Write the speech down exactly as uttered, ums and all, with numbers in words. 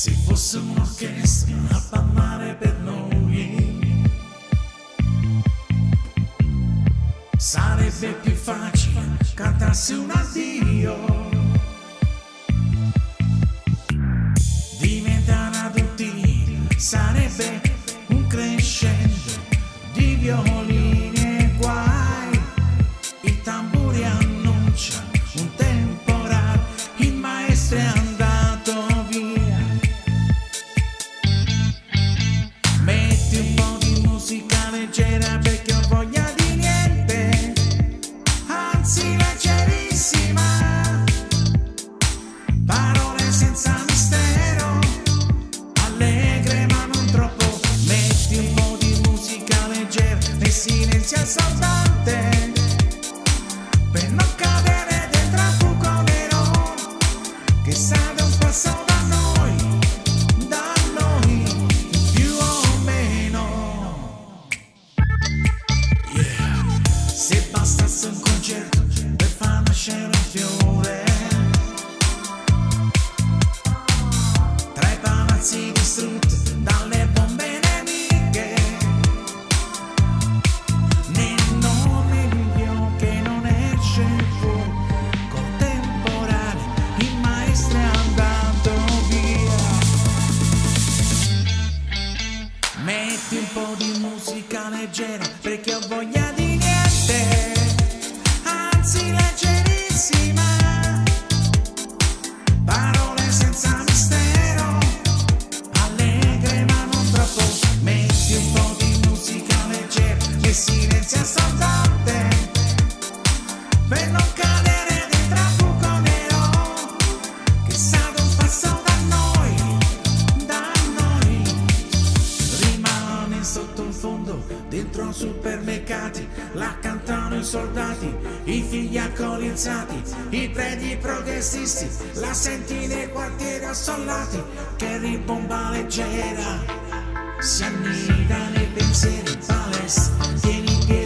Se fosse un'orchestra a parlare per noi, sarebbe più facile cantarsi un addio. Diventare adulti sarebbe un crescendo di violini e guai. Il tamburi annuncia un temporale, il maestro è andato via. Metti un po' di musica leggera perché ho voglia di niente, anzi leggerissima, parole senza mistero, allegre ma non troppo. Metti un po' di musica leggera nel silenzio assordante, per non cadere dentro al buco nero che sale un passo da noi, da noi, più o meno. Yeah. Se bastasse un concerto per far nascere un fiore tra i palazzi distrutti dalle bombe nemiche, nel nome di Dio che non esce fuori, col temporale il maestro è andato via. Metti un po' di musica leggera perché ho voglia di niente, anzi leggerissima, parole senza mistero, allegre ma non troppo. Metti un po' di musica leggera nel silenzio assordante, per non cadere dentro al buco nero che sale un passo da noi, da noi. Rimane sotto il fondo, dentro supermercati, la cantano i soldati, i figli alcolizzati, i preti progressisti, la senti nei quartieri assollati, che ribomba leggera si annida nei pensieri, palestra, tieni in piedi